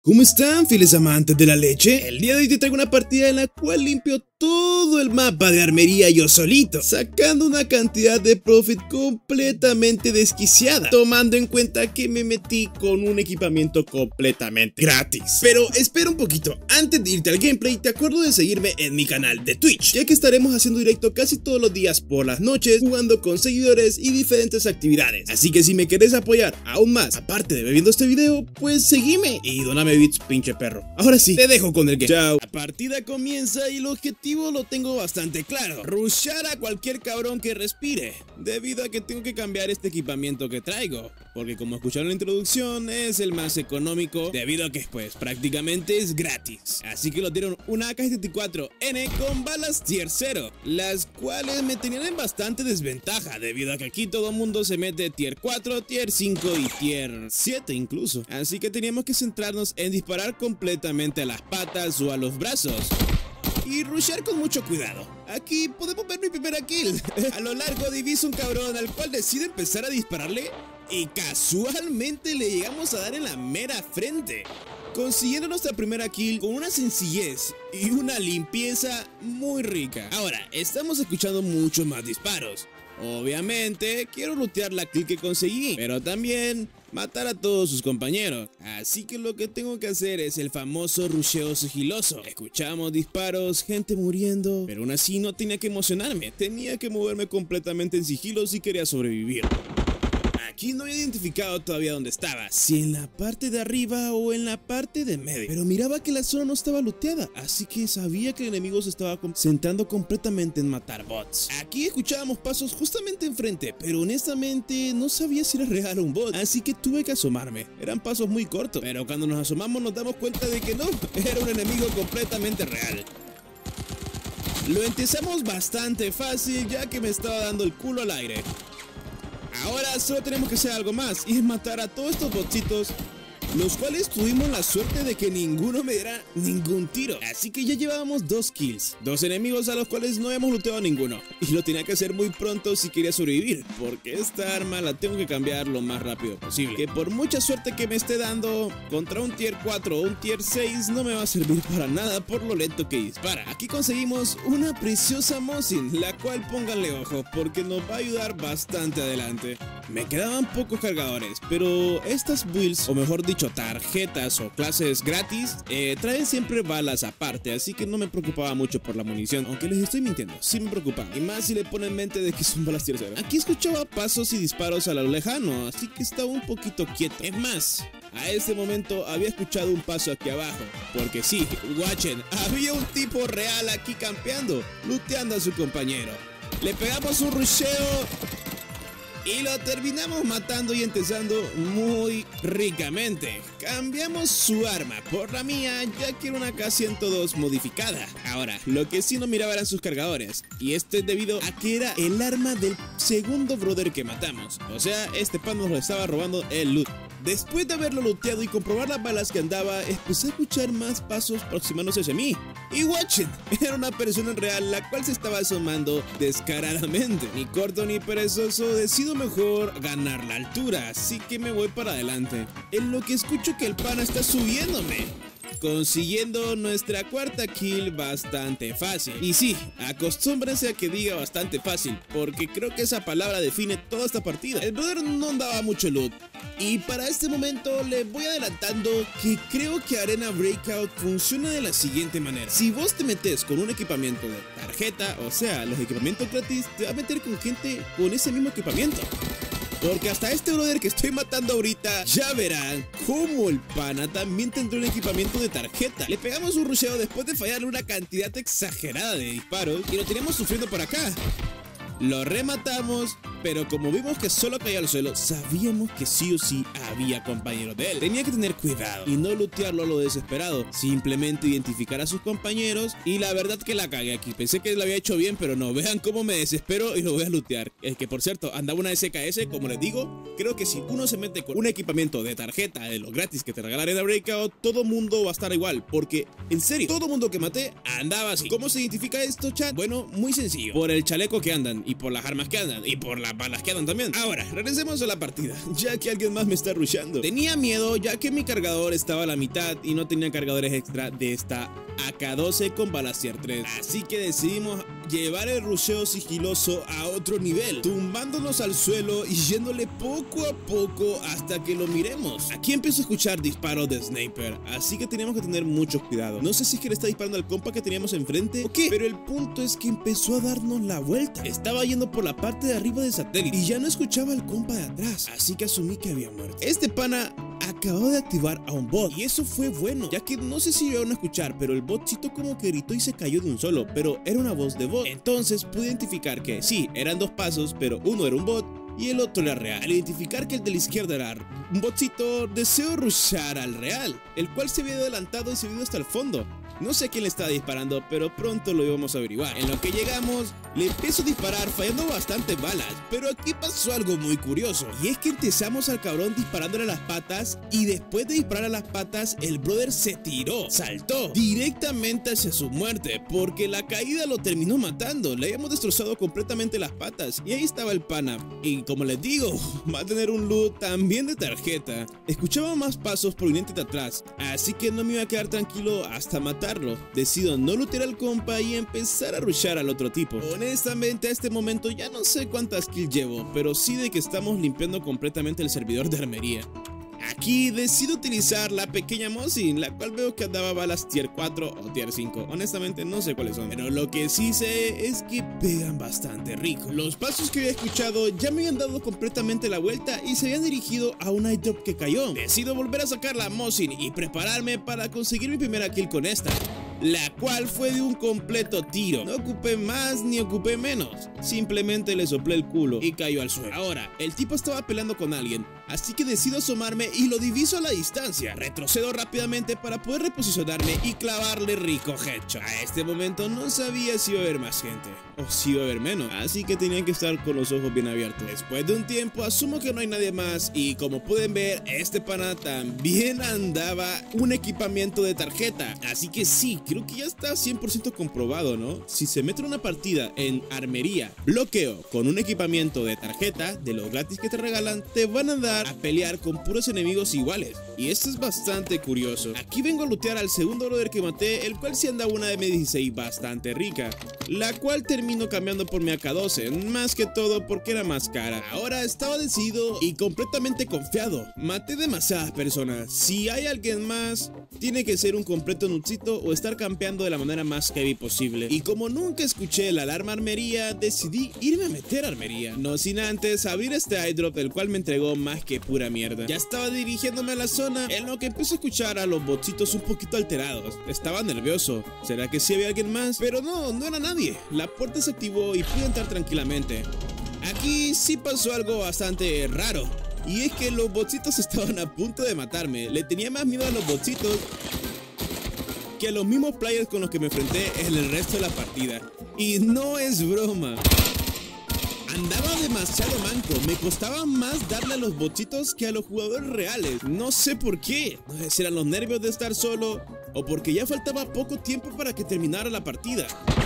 ¿Cómo están, fieles amantes de la leche? El día de hoy te traigo una partida en la cual limpio todo el mapa de armería yo solito, sacando una cantidad de profit completamente desquiciada, tomando en cuenta que me metí con un equipamiento completamente gratis. Pero espera un poquito, antes de irte al gameplay te acuerdo de seguirme en mi canal de Twitch, ya que estaremos haciendo directo casi todos los días por las noches, jugando con seguidores y diferentes actividades. Así que si me querés apoyar aún más, aparte de viendo este video, pues seguime y doname bits, pinche perro. Ahora sí, te dejo con el game. Chao. La partida comienza y el objetivo lo tengo bastante claro: rushar a cualquier cabrón que respire, debido a que tengo que cambiar este equipamiento que traigo, porque como escucharon en la introducción es el más económico, debido a que pues prácticamente es gratis. Así que lo dieron una AK-74N con balas tier 0, las cuales me tenían en bastante desventaja, debido a que aquí todo el mundo se mete tier 4, tier 5 y tier 7 incluso. Así que teníamos que centrarnos en disparar completamente a las patas o a los brazos y rushear con mucho cuidado. Aquí podemos ver mi primera kill. A lo largo diviso un cabrón al cual decide empezar a dispararle y casualmente le llegamos a dar en la mera frente, consiguiendo nuestra primera kill con una sencillez y una limpieza muy rica. Ahora, estamos escuchando muchos más disparos. Obviamente, quiero lootear la kill que conseguí, pero también matar a todos sus compañeros. Así que lo que tengo que hacer es el famoso rusheo sigiloso. Escuchamos disparos, gente muriendo, pero aún así no tenía que emocionarme. Tenía que moverme completamente en sigilo si quería sobrevivir. Aquí no había identificado todavía dónde estaba, si en la parte de arriba o en la parte de medio, pero miraba que la zona no estaba looteada, así que sabía que el enemigo se estaba concentrando completamente en matar bots. Aquí escuchábamos pasos justamente enfrente, pero honestamente no sabía si era real o un bot, así que tuve que asomarme. Eran pasos muy cortos, pero cuando nos asomamos nos damos cuenta de que no, era un enemigo completamente real. Lo empezamos bastante fácil, ya que me estaba dando el culo al aire. Ahora solo tenemos que hacer algo más, y es matar a todos estos botsitos, los cuales tuvimos la suerte de que ninguno me diera ningún tiro. Así que ya llevábamos 2 kills, 2 enemigos a los cuales no hemos looteado ninguno, y lo tenía que hacer muy pronto si quería sobrevivir, porque esta arma la tengo que cambiar lo más rápido posible, que por mucha suerte que me esté dando contra un tier 4 o un tier 6 no me va a servir para nada por lo lento que dispara. Aquí conseguimos una preciosa Mosin, la cual pónganle ojo porque nos va a ayudar bastante adelante. Me quedaban pocos cargadores, pero estas builds, o mejor dicho tarjetas o clases gratis, traen siempre balas aparte, así que no me preocupaba mucho por la munición, aunque les estoy mintiendo, sí me preocupaba, y más si le ponen en mente de que son balas tier 0. Aquí escuchaba pasos y disparos a lo lejano, así que estaba un poquito quieto. Es más, a este momento había escuchado un paso aquí abajo, porque sí, watchen, había un tipo real aquí campeando, looteando a su compañero. Le pegamos un rusheo y lo terminamos matando y entezando muy ricamente. Cambiamos su arma por la mía, ya que era una AK-102 modificada. Ahora, lo que sí no miraba eran sus cargadores, y esto es debido a que era el arma del segundo brother que matamos. O sea, este pan nos lo estaba robando el loot. Después de haberlo looteado y comprobar las balas que andaba, empecé a escuchar más pasos aproximándose hacia mí. Y watchen, era una persona real la cual se estaba asomando descaradamente. Ni corto ni perezoso, decido mejor ganar la altura, así que me voy para adelante. En lo que escucho que el pana está subiéndome, consiguiendo nuestra cuarta kill bastante fácil. Y sí, acostúmbrense a que diga bastante fácil, porque creo que esa palabra define toda esta partida. El brother no andaba mucho loot, y para este momento le voy adelantando que creo que Arena Breakout funciona de la siguiente manera: si vos te metes con un equipamiento de tarjeta, o sea, los equipamientos gratis, te va a meter con gente con ese mismo equipamiento. Porque hasta este brother que estoy matando ahorita, ya verán cómo el pana también tendrá un equipamiento de tarjeta. Le pegamos un rusheo después de fallarle una cantidad exagerada de disparos y lo teníamos sufriendo por acá. Lo rematamos, pero como vimos que solo caía al suelo, sabíamos que sí o sí había compañeros de él. Tenía que tener cuidado y no lootearlo a lo desesperado, simplemente identificar a sus compañeros, y la verdad que la cagué aquí. Pensé que lo había hecho bien, pero no, vean cómo me desespero y lo voy a lootear. Es que por cierto, andaba una SKS, como les digo. Creo que si uno se mete con un equipamiento de tarjeta de los gratis que te regala Arena Breakout, todo mundo va a estar igual, porque en serio, todo mundo que maté andaba así. ¿Cómo se identifica esto, chat? Bueno, muy sencillo: por el chaleco que andan, y por las armas que andan, y por la más balas quedan también. Ahora, regresemos a la partida, ya que alguien más me está rushando. Tenía miedo ya que mi cargador estaba a la mitad y no tenía cargadores extra de esta AK-12 con Balastier 3. Así que decidimos llevar el rusheo sigiloso a otro nivel, tumbándonos al suelo y yéndole poco a poco hasta que lo miremos. Aquí empiezo a escuchar disparos de sniper, así que teníamos que tener mucho cuidado. No sé si es que le está disparando al compa que teníamos enfrente o qué, pero el punto es que empezó a darnos la vuelta. Estaba yendo por la parte de arriba del satélite y ya no escuchaba al compa de atrás, así que asumí que había muerto. Este pana acabó de activar a un bot y eso fue bueno, ya que no sé si llegaron a escuchar, pero el botcito como que gritó y se cayó de un solo, pero era una voz de bot. Entonces pude identificar que sí, eran dos pasos, pero uno era un bot y el otro era real. Al identificar que el de la izquierda era un botcito, deseo rushar al real, el cual se había adelantado y se vio hasta el fondo. No sé quién le estaba disparando, pero pronto lo íbamos a averiguar. En lo que llegamos, le empiezo a disparar fallando bastantes balas, pero aquí pasó algo muy curioso, y es que empezamos al cabrón disparándole a las patas, y después de disparar a las patas, el brother se tiró, saltó directamente hacia su muerte, porque la caída lo terminó matando. Le habíamos destrozado completamente las patas, y ahí estaba el pana, y como les digo, va a tener un loot también de tarjeta. Escuchaba más pasos provenientes de atrás, así que no me iba a quedar tranquilo hasta matarlo. Decido no lootear al compa y empezar a rushar al otro tipo. Honestamente a este momento ya no sé cuántas kills llevo, pero sí de que estamos limpiando completamente el servidor de armería. Aquí decido utilizar la pequeña Mosin, la cual veo que daba balas tier 4 o tier 5. Honestamente no sé cuáles son, pero lo que sí sé es que pegan bastante rico. Los pasos que había escuchado ya me habían dado completamente la vuelta y se habían dirigido a un airdrop que cayó. Decido volver a sacar la Mosin y prepararme para conseguir mi primera kill con esta, la cual fue de un completo tiro. No ocupé más ni ocupé menos, simplemente le soplé el culo y cayó al suelo. Ahora, el tipo estaba peleando con alguien, así que decido asomarme y lo diviso a la distancia. Retrocedo rápidamente para poder reposicionarme y clavarle rico headshot. A este momento no sabía si iba a haber más gente o si iba a haber menos, así que tenía que estar con los ojos bien abiertos. Después de un tiempo asumo que no hay nadie más y como pueden ver, este pana también andaba un equipamiento de tarjeta, así que sí, creo que ya está 100% comprobado, ¿no? Si se mete en una partida en armería, bloqueo con un equipamiento de tarjeta, de los gratis que te regalan, te van a dar a pelear con puros enemigos iguales. Y esto es bastante curioso. Aquí vengo a lootear al segundo brother que maté, el cual sí andaba una M16 bastante rica, la cual termino cambiando por mi AK-12, más que todo porque era más cara. Ahora estaba decidido y completamente confiado. Maté demasiadas personas. Si hay alguien más, tiene que ser un completo nutsito o estar campeando de la manera más heavy posible. Y como nunca escuché la alarma armería, decidí irme a meter a armería, no sin antes abrir este airdrop, el cual me entregó más que pura mierda. Ya estaba dirigiéndome a la zona en lo que empecé a escuchar a los botsitos un poquito alterados. Estaba nervioso. ¿Será que sí había alguien más? Pero no era nadie. La puerta se activó y pude entrar tranquilamente. Aquí sí pasó algo bastante raro, y es que los botsitos estaban a punto de matarme. Le tenía más miedo a los botsitos que a los mismos players con los que me enfrenté en el resto de la partida. Y no es broma. Andaba demasiado manco, me costaba más darle a los botsitos que a los jugadores reales. No sé por qué, no sé si eran los nervios de estar solo o porque ya faltaba poco tiempo para que terminara la partida.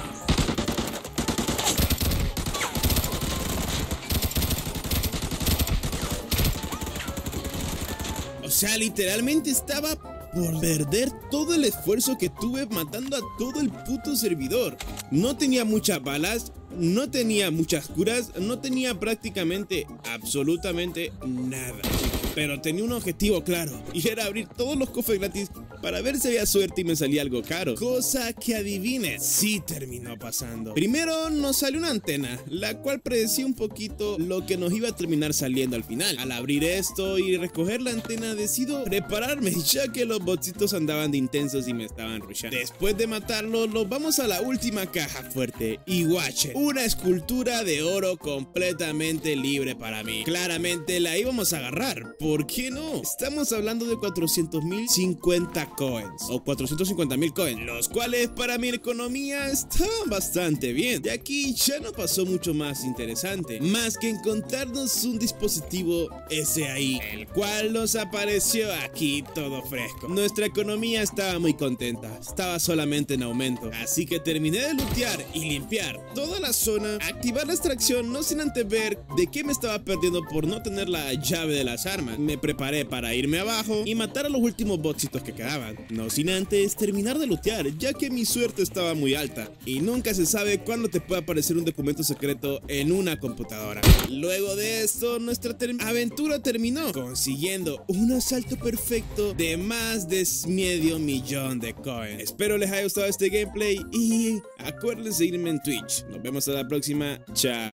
O sea, literalmente estaba por perder todo el esfuerzo que tuve matando a todo el puto servidor. No tenía muchas balas, no tenía muchas curas, no tenía prácticamente absolutamente nada. Pero tenía un objetivo claro, y era abrir todos los cofres gratis para ver si había suerte y me salía algo caro. Cosa que adivinen, sí terminó pasando. Primero nos salió una antena, la cual predecía un poquito lo que nos iba a terminar saliendo al final. Al abrir esto y recoger la antena, decido prepararme, ya que los botsitos andaban de intensos y me estaban rushando. Después de matarlos, nos vamos a la última caja fuerte, y watchen, una escultura de oro completamente libre para mí. Claramente la íbamos a agarrar, ¿por qué no? Estamos hablando de 400.050 coins o 450.000 coins, los cuales para mi economía estaban bastante bien. De aquí ya no pasó mucho más interesante, más que encontrarnos un dispositivo SAI, el cual nos apareció aquí todo fresco. Nuestra economía estaba muy contenta, estaba solamente en aumento, así que terminé de lootear y limpiar toda la zona, activar la extracción no sin antes ver de qué me estaba perdiendo por no tener la llave de las armas. Me preparé para irme abajo y matar a los últimos botsitos que quedaban, no sin antes terminar de lootear, ya que mi suerte estaba muy alta y nunca se sabe cuándo te puede aparecer un documento secreto en una computadora. Luego de esto, nuestra aventura terminó consiguiendo un asalto perfecto de más de medio millón de coins. Espero les haya gustado este gameplay y acuérdense de seguirme en Twitch. Nos vemos a la próxima. Chao.